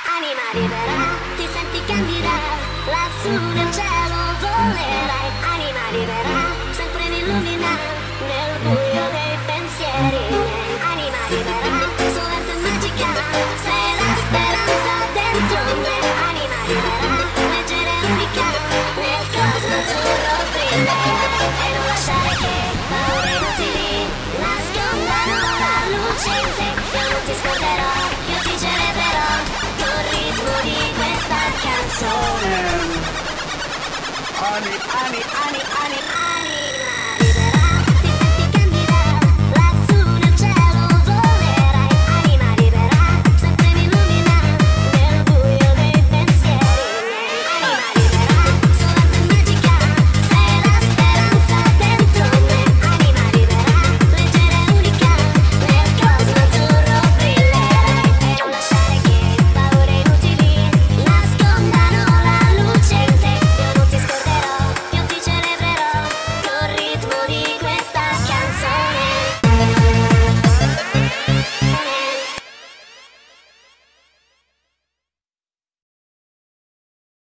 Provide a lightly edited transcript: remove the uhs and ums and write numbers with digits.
Anima libera, ti senti candida, lassù nel cielo volerai. Anima libera, sempre mi illumina, nel buio dei pensieri miei. Anima libera, soletta e magica, sei la speranza dentro me. Anima libera, leggera e unica, nel cosmo azzurro brillerai. E non lasciare che paure inutili nascondano la luce in te. Io non ti scorderò, io ti celebrerò col ritmo di questa canzone.